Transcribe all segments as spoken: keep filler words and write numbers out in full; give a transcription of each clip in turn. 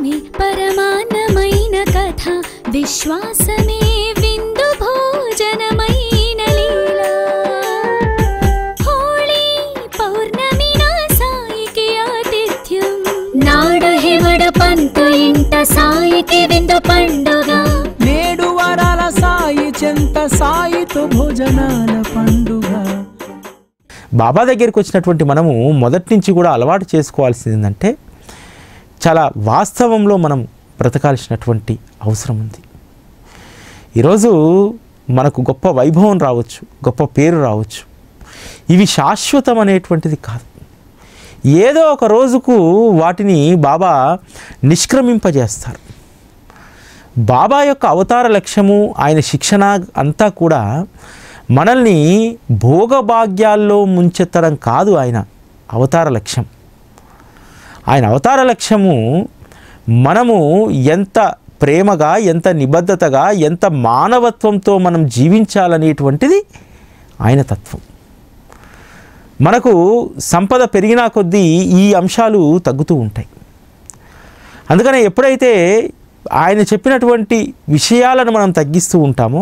విశ్వాసమే పరమాన్నమైన కథ, విశ్వాసమే విందు భోజనమైన లీలా. హోళీ పౌర్ణమి నా సాయికి ఆతిథ్యం, నాడు హిమడ పంతు ఇంట సాయికి విందు పండుగ. నేడు వరాల సాయి చెంత సాయితో భోజనాల పండుగ. బాబా దగ్గరికి వచ్చినటువంటి మనము మొదటి నుంచి కూడా అలవాటు చేసుకోవాల్సింది ఏంటంటే, చాలా వాస్తవంలో మనం బ్రతకాల్సినటువంటి అవసరం ఉంది. ఈరోజు మనకు గొప్ప వైభవం రావచ్చు, గొప్ప పేరు రావచ్చు, ఇవి శాశ్వతం అనేటువంటిది కాదు. ఏదో ఒక రోజుకు వాటిని బాబా నిష్క్రమింపజేస్తారు. బాబా యొక్క అవతార లక్ష్యము, ఆయన శిక్షణ అంతా కూడా మనల్ని భోగభాగ్యాల్లో ముంచెత్తడం కాదు. ఆయన అవతార లక్ష్యం, ఆయన అవతార లక్ష్యము మనము ఎంత ప్రేమగా, ఎంత నిబద్ధతగా, ఎంత మానవత్వంతో మనం జీవించాలనేటువంటిది ఆయన తత్వం. మనకు సంపద పెరిగినా కొద్దీ ఈ అంశాలు తగ్గుతూ ఉంటాయి. అందుకనే ఎప్పుడైతే ఆయన చెప్పినటువంటి విషయాలను మనం తగ్గిస్తూ ఉంటామో,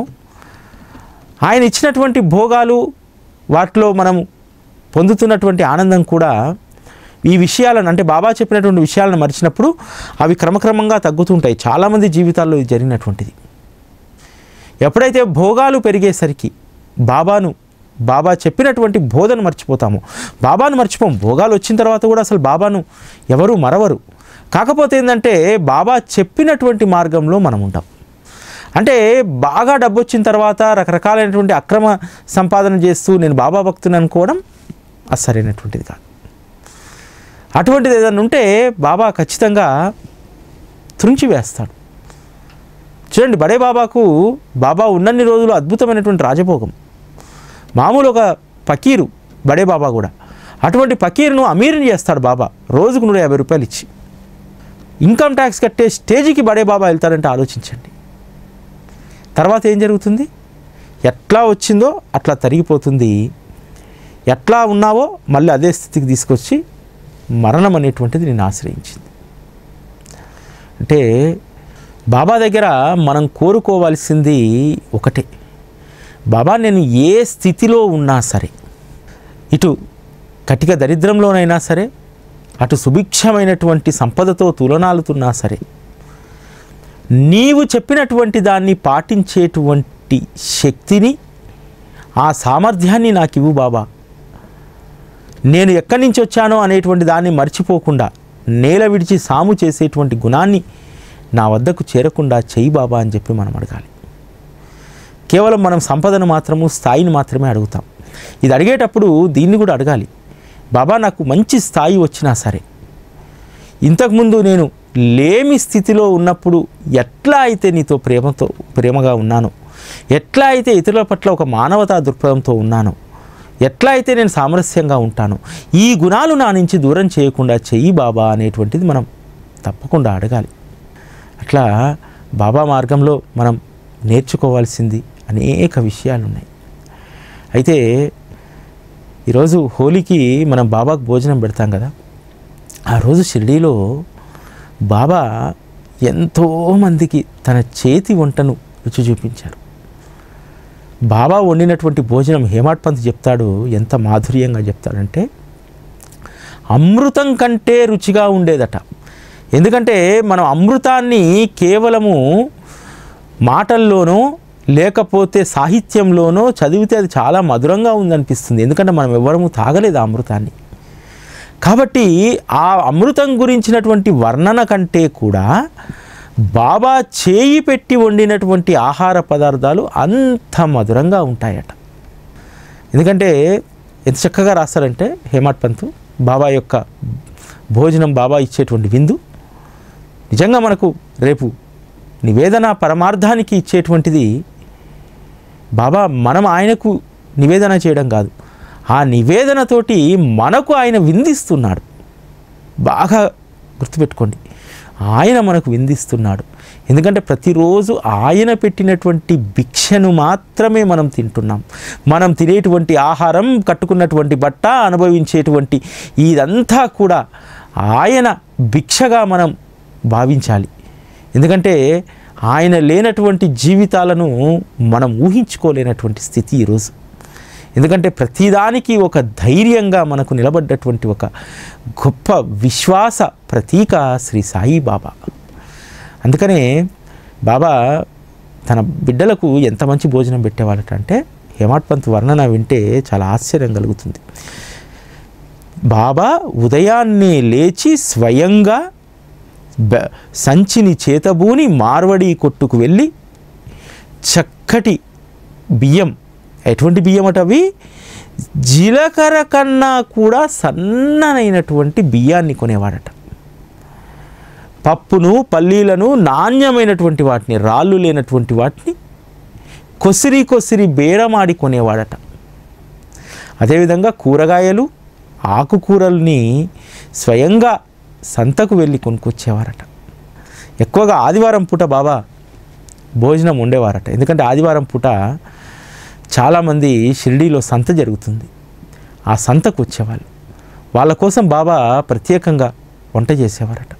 ఆయన ఇచ్చినటువంటి భోగాలు, వాటిలో మనం పొందుతున్నటువంటి ఆనందం కూడా ఈ విషయాలను, అంటే బాబా చెప్పినటువంటి విషయాలను మరిచినప్పుడు అవి క్రమక్రమంగా తగ్గుతుంటాయి. చాలామంది జీవితాల్లో ఇది జరిగినటువంటిది. ఎప్పుడైతే భోగాలు పెరిగేసరికి బాబాను, బాబా చెప్పినటువంటి బోధను మర్చిపోతాము. బాబాను మర్చిపోం. భోగాలు వచ్చిన తర్వాత కూడా అసలు బాబాను ఎవరు మరవరు. కాకపోతే ఏంటంటే, బాబా చెప్పినటువంటి మార్గంలో మనం ఉంటాం. అంటే బాగా డబ్బు వచ్చిన తర్వాత రకరకాలైనటువంటి అక్రమ సంపాదన చేస్తూ నేను బాబా భక్తుని అనుకోవడం అసరైనటువంటిది కాదు. అటువంటిది ఏదైనా ఉంటే బాబా ఖచ్చితంగా త్రుంచి వేస్తాడు. చూడండి, బడే బాబాకు బాబా ఉన్నన్ని రోజులు అద్భుతమైనటువంటి రాజభోగం. మామూలు ఒక పకీరు బడే బాబా కూడా. అటువంటి పకీరును అమీరుని చేస్తాడు బాబా, రోజుకు నూట యాభై రూపాయలు ఇచ్చి. ఇన్కమ్ ట్యాక్స్ కట్టే స్టేజ్కి బడే బాబా వెళ్తారంటే ఆలోచించండి. తర్వాత ఏం జరుగుతుంది? ఎట్లా వచ్చిందో అట్లా తరిగిపోతుంది. ఎట్లా ఉన్నావో మళ్ళీ అదే స్థితికి తీసుకొచ్చి మరణం అనేటువంటిది నేను ఆశ్రయించింది. అంటే బాబా దగ్గర మనం కోరుకోవాల్సింది ఒకటే, బాబా నేను ఏ స్థితిలో ఉన్నా సరే, ఇటు కటిక దరిద్రంలోనైనా సరే, అటు సుభిక్షమైనటువంటి సంపదతో తులనాలుతున్నా సరే, నీవు చెప్పినటువంటి దాన్ని పాటించేటువంటి శక్తిని, ఆ సామర్థ్యాన్ని నాకు ఇవ్వు బాబా. నేను ఎక్కడి నుంచి వచ్చానో అనేటువంటి దాన్ని మర్చిపోకుండా, నేల విడిచి సాము చేసేటువంటి గుణాన్ని నా వద్దకు చేరకుండా చెయ్యి బాబా అని చెప్పి మనం అడగాలి. కేవలం మనం సంపదను మాత్రము, స్థాయిని మాత్రమే అడుగుతాం. ఇది అడిగేటప్పుడు దీన్ని కూడా అడగాలి. బాబా నాకు మంచి స్థాయి వచ్చినా సరే, ఇంతకుముందు నేను లేమి స్థితిలో ఉన్నప్పుడు ఎట్లా అయితే నీతో ప్రేమతో ప్రేమగా ఉన్నానో, ఎట్లా అయితే ఇతరుల పట్ల ఒక మానవతా దృక్పథంతో ఉన్నానో, ఎట్లా అయితే నేను సామరస్యంగా ఉంటానో, ఈ గుణాలు నా నుంచి దూరం చేయకుండా చెయ్యి బాబా అనేటువంటిది మనం తప్పకుండా అడగాలి. అట్లా బాబా మార్గంలో మనం నేర్చుకోవాల్సింది అనేక విషయాలు ఉన్నాయి. అయితే ఈరోజు హోలీకి మనం బాబాకు భోజనం పెడతాం కదా, ఆ రోజు షిర్డీలో బాబా ఎంతోమందికి తన చేతి వంటను రుచి చూపించారు. బాబా వండినటువంటి భోజనం హేమాడ్ పంత్ చెప్తాడు, ఎంత మాధుర్యంగా చెప్తాడంటే, అమృతం కంటే రుచిగా ఉండేదట. ఎందుకంటే మనం అమృతాన్ని కేవలము మాటల్లోనో లేకపోతే సాహిత్యంలోనో చదివితే అది చాలా మధురంగా ఉందనిపిస్తుంది. ఎందుకంటే మనం ఎవ్వరము తాగలేదు ఆ అమృతాన్ని. కాబట్టి ఆ అమృతం గురించినటువంటి వర్ణన కంటే కూడా బాబా చేయి పెట్టి వండినటువంటి ఆహార పదార్థాలు అంత మధురంగా ఉంటాయట. ఎందుకంటే ఎంత చక్కగా రాస్తారంటే హేమాడ్ పంత్, బాబా యొక్క భోజనం, బాబా ఇచ్చేటువంటి విందు నిజంగా మనకు రేపు నివేదన పరమార్థానికి ఇచ్చేటువంటిది బాబా. మనం ఆయనకు నివేదన చేయడం కాదు, ఆ నివేదనతోటి మనకు ఆయన విందిస్తున్నాడు. బాగా గుర్తుపెట్టుకోండి, ఆయన మనకు విందిస్తున్నాడు. ఎందుకంటే ప్రతిరోజు ఆయన పెట్టినటువంటి భిక్షను మాత్రమే మనం తింటున్నాం. మనం తినేటువంటి ఆహారం, కట్టుకున్నటువంటి బట్ట, అనుభవించేటువంటి ఇదంతా కూడా ఆయన భిక్షగా మనం భావించాలి. ఎందుకంటే ఆయన లేనటువంటి జీవితాలను మనం ఊహించుకోలేనటువంటి స్థితి ఈరోజు. ఎందుకంటే ప్రతిదానికి ఒక ధైర్యంగా మనకు నిలబడ్డటువంటి ఒక గొప్ప విశ్వాస ప్రతీక శ్రీ సాయిబాబా. అందుకనే బాబా తన బిడ్డలకు ఎంత మంచి భోజనం పెట్టేవాళ్ళట అంటే హేమాడ్ పంత్ వర్ణన వింటే చాలా ఆశ్చర్యం కలుగుతుంది. బాబా ఉదయాన్నే లేచి స్వయంగా సంచిని చేతబూని మార్వడి కొట్టుకు వెళ్ళి చక్కటి బియ్యం, ఎటువంటి బియ్యం అట అవి, జీలకర్ర కన్నా కూడా సన్ననైనటువంటి బియ్యాన్ని కొనేవాడట. పప్పును పల్లీలను నాణ్యమైనటువంటి వాటిని, రాళ్ళు లేనటువంటి వాటిని కొసిరి కొసిరి బేరమాడి కొనేవాడట. అదేవిధంగా కూరగాయలు ఆకుకూరల్ని స్వయంగా సంతకు వెళ్ళి కొనుక్కొచ్చేవారట. ఎక్కువగా ఆదివారం పూట బాబా భోజనం ఉండేవారట. ఎందుకంటే ఆదివారం పూట చాలామంది షిరిడీలో సంత జరుగుతుంది, ఆ సంతకు వచ్చేవాళ్ళు. వాళ్ళ కోసం బాబా ప్రత్యేకంగా వంట చేసేవారట.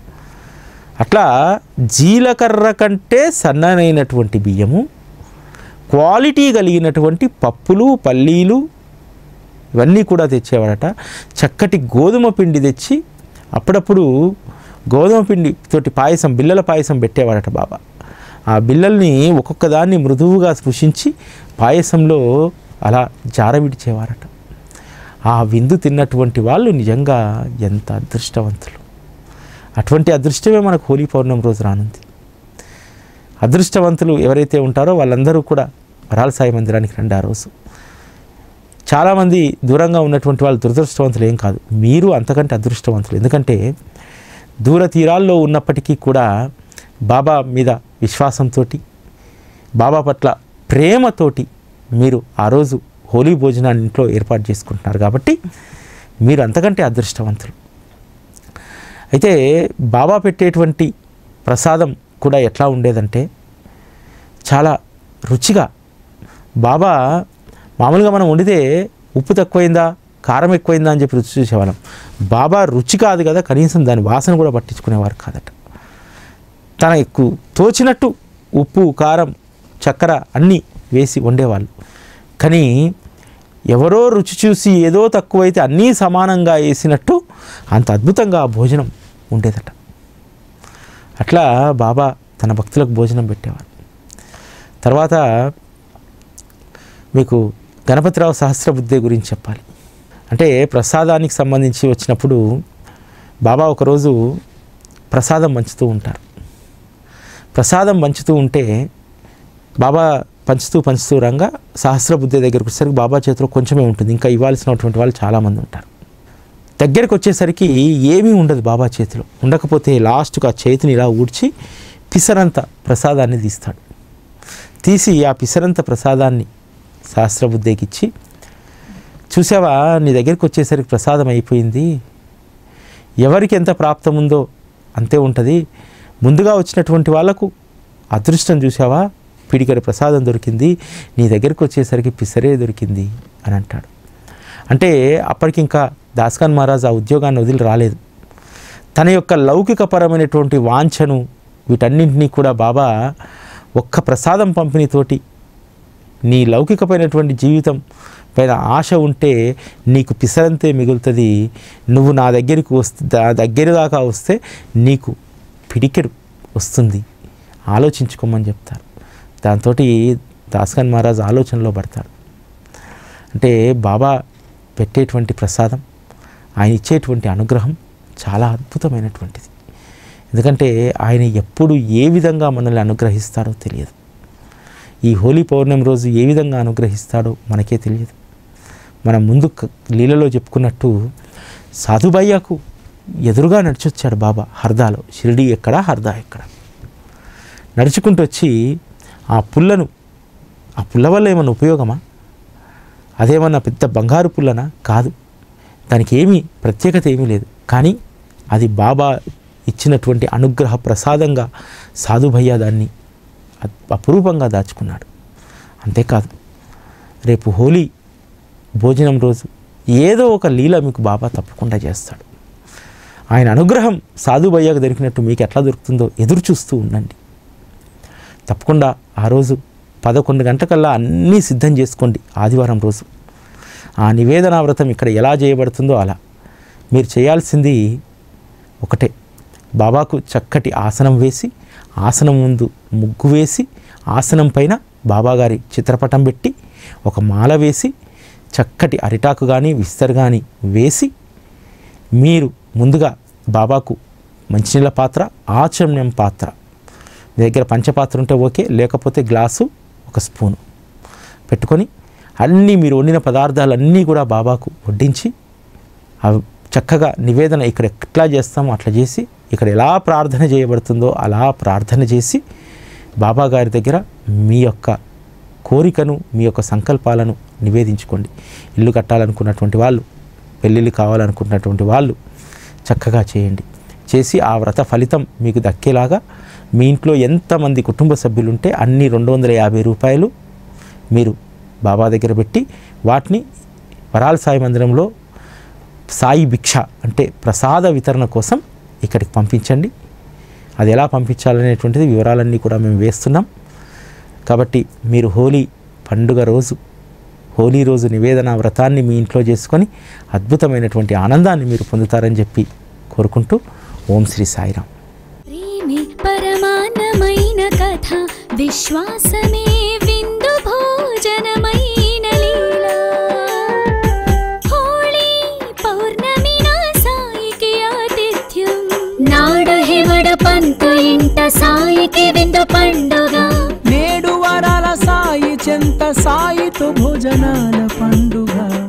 అట్లా జీలకర్ర కంటే సన్ననైనటువంటి బియ్యము, క్వాలిటీ కలిగినటువంటి పప్పులు పల్లీలు ఇవన్నీ కూడా తెచ్చేవారట. చక్కటి గోధుమ పిండి తెచ్చి అప్పుడప్పుడు గోధుమ పిండి తోటి పాయసం, బిళ్ళల పాయసం పెట్టేవాడట బాబా. ఆ బిళ్ళల్ని ఒక్కొక్క దాన్ని మృదువుగా స్పృశించి పాయసంలో అలా జారవిడిచేవారట. ఆ విందు తిన్నటువంటి వాళ్ళు నిజంగా ఎంత అదృష్టవంతులు. అటువంటి అదృష్టమే మనకు హోలీ పౌర్ణమి రోజు రానుంది. అదృష్టవంతులు ఎవరైతే ఉంటారో వాళ్ళందరూ కూడా వరాల సాయి మందిరానికి రండి. ఆ రోజు చాలామంది దూరంగా ఉన్నటువంటి వాళ్ళు దురదృష్టవంతులు ఏం కాదు, మీరు అంతకంటే అదృష్టవంతులు. ఎందుకంటే దూర తీరాల్లో ఉన్నప్పటికీ కూడా బాబా మీద విశ్వాసంతో, బాబా పట్ల ప్రేమతోటి మీరు ఆ రోజు హోలీ భోజనాన్ని ఇంట్లో ఏర్పాటు చేసుకుంటున్నారు కాబట్టి మీరు అంతకంటే అదృష్టవంతులు. అయితే బాబా పెట్టేటువంటి ప్రసాదం కూడా ఎట్లా ఉండేదంటే చాలా రుచిగా. బాబా మామూలుగా మనం వండితే ఉప్పు తక్కువైందా కారం ఎక్కువైందా అని చెప్పి రుచి చూసేవాళ్ళం. బాబా రుచి కాదు కదా, కనీసం దాని వాసన కూడా పట్టించుకునేవారు కాదట. తన ఎక్కువ తోచినట్టు ఉప్పు కారం చక్కెర అన్నీ వేసి వండేవాళ్ళు. కానీ ఎవరో రుచి చూసి ఏదో తక్కువైతే అన్నీ సమానంగా వేసినట్టు అంత అద్భుతంగా భోజనం ఉండేదట. అట్లా బాబా తన భక్తులకు భోజనం పెట్టేవారు. తర్వాత మీకు గణపతిరావు సహస్రబుద్ధే గురించి చెప్పాలి. అంటే ప్రసాదానికి సంబంధించి వచ్చినప్పుడు బాబా ఒకరోజు ప్రసాదం పంచుతూ ఉంటారు. ప్రసాదం పంచుతూ ఉంటే బాబా పంచుతూ పంచుతూ రంగా సహస్రబుద్ధి దగ్గరకు వచ్చేసరికి బాబా చేతిలో కొంచెమే ఉంటుంది, ఇంకా ఇవ్వాల్సినటువంటి వాళ్ళు చాలామంది ఉంటారు. దగ్గరికి వచ్చేసరికి ఏమీ ఉండదు బాబా చేతిలో. ఉండకపోతే లాస్ట్గా చేతిని ఇలా ఊడ్చి పిసరంత ప్రసాదాన్ని తీస్తాడు. తీసి ఆ పిసరంత ప్రసాదాన్ని సహస్రబుద్ధికి ఇచ్చి, చూసావా నీ దగ్గరికి వచ్చేసరికి ప్రసాదం అయిపోయింది, ఎవరికి ఎంత ప్రాప్తం ఉందో అంతే ఉంటుంది, ముందుగా వచ్చినటువంటి వాళ్లకు అదృష్టం చూసావా, పిడికడి ప్రసాదం దొరికింది, నీ దగ్గరికి వచ్చేసరికి పిసరే దొరికింది అని అంటాడు. అంటే అప్పటికి ఇంకా దాస్కాన్ మహారాజ్ ఆ ఉద్యోగాన్ని వదిలి రాలేదు. తన యొక్క లౌకికపరమైనటువంటి వాంఛను వీటన్నింటినీ కూడా బాబా ఒక్క ప్రసాదం పంపిణీతోటి, నీ లౌకికమైనటువంటి జీవితం పైన ఆశ ఉంటే నీకు పిసరంతే మిగులుతుంది, నువ్వు నా దగ్గరికి వస్తే దగ్గర దాకా వస్తే నీకు పిడికెడు వస్తుంది, ఆలోచించుకోమని చెప్తారు. దాంతో దాస్కాన్ మహారాజ్ ఆలోచనలో పడతాడు. అంటే బాబా పెట్టేటువంటి ప్రసాదం, ఆయన ఇచ్చేటువంటి అనుగ్రహం చాలా అద్భుతమైనటువంటిది. ఎందుకంటే ఆయన ఎప్పుడు ఏ విధంగా మనల్ని అనుగ్రహిస్తారో తెలియదు. ఈ హోలీ పౌర్ణమి రోజు ఏ విధంగా అనుగ్రహిస్తాడో మనకే తెలియదు. మనం ముందు లీలలో చెప్పుకున్నట్టు సాధుబయ్యకు ఎదురుగా నడిచొచ్చాడు బాబా హర్దాలో. షిరిడీ ఎక్కడ, హర్దా ఎక్కడ, నడుచుకుంటూ వచ్చి ఆ పుల్లను, ఆ పుల్ల వల్ల ఏమన్నా ఉపయోగమా, అదేమన్నా పెద్ద బంగారు పుల్లనా? కాదు, దానికి ఏమీ ప్రత్యేకత ఏమీ లేదు. కానీ అది బాబా ఇచ్చినటువంటి అనుగ్రహ ప్రసాదంగా సాధుభయ్య దాన్ని అపురూపంగా దాచుకున్నాడు. అంతేకాదు, రేపు హోలీ భోజనం రోజు ఏదో ఒక లీల మీకు బాబా తప్పకుండా చేస్తాడు. ఆయన అనుగ్రహం సాధుబయ్యకు దొరికినట్టు మీకు ఎట్లా దొరుకుతుందో ఎదురు చూస్తూ ఉండండి. తప్పకుండా ఆ రోజు పదకొండు గంటకల్లా అన్నీ సిద్ధం చేసుకోండి. ఆదివారం రోజు ఆ నివేదన వ్రతం ఇక్కడ ఎలా చేయబడుతుందో అలా మీరు చేయాల్సింది ఒకటే, బాబాకు చక్కటి ఆసనం వేసి, ఆసనం ముందు ముగ్గు వేసి, ఆసనం పైన బాబాగారి చిత్రపటం పెట్టి ఒక మాల వేసి, చక్కటి అరిటాకు కానీ విస్తర్ కానీ వేసి, మీరు ముందుగా బాబాకు మంచినీళ్ళ పాత్ర, ఆచమనం పాత్ర, మీ దగ్గర పంచపాత్ర ఉంటే ఓకే, లేకపోతే గ్లాసు ఒక స్పూను పెట్టుకొని అన్నీ మీరు వండిన పదార్థాలన్నీ కూడా బాబాకు వడ్డించి అవి చక్కగా నివేదన ఇక్కడ ఎట్లా చేస్తామో అట్లా చేసి, ఇక్కడ ఎలా ప్రార్థన చేయబడుతుందో అలా ప్రార్థన చేసి బాబా గారి దగ్గర మీ యొక్క కోరికను, మీ యొక్క సంకల్పాలను నివేదించుకోండి. ఇల్లు కట్టాలనుకున్నటువంటి వాళ్ళు, పెళ్ళిళ్ళు కావాలనుకున్నటువంటి వాళ్ళు చక్కగా చేయండి. చేసి ఆ వ్రత ఫలితం మీకు దక్కేలాగా మీ ఇంట్లో ఎంతమంది కుటుంబ సభ్యులు ఉంటే అన్ని రెండు వందల యాభై రూపాయలు మీరు బాబా దగ్గర పెట్టి వాటిని వరాల సాయి మందిరంలో సాయి భిక్ష అంటే ప్రసాద వితరణ కోసం ఇక్కడికి పంపించండి. అది ఎలా పంపించాలనేటువంటిది వివరాలన్నీ కూడా మేము వేస్తున్నాం. కాబట్టి మీరు హోలీ పండుగ రోజు, హోలీ రోజు నివేదన వ్రతాన్ని మీ ఇంట్లో చేసుకొని అద్భుతమైనటువంటి ఆనందాన్ని మీరు పొందుతారని చెప్పి కోరుకుంటూ ఓం శ్రీ సాయిరామ్. ప్రేమే పరమాన్నమైన కథ, విశ్వాసమే విందు భోజనమైన లీలా. హోళీ పౌర్ణమి నా సాయికి ఆతిథ్యం, నాడు హిమడ పంతు ఇంట సాయికి విందు పండుగ. నేడు వరాల సాయి చెంత సాయితో భోజనాల పండుగ.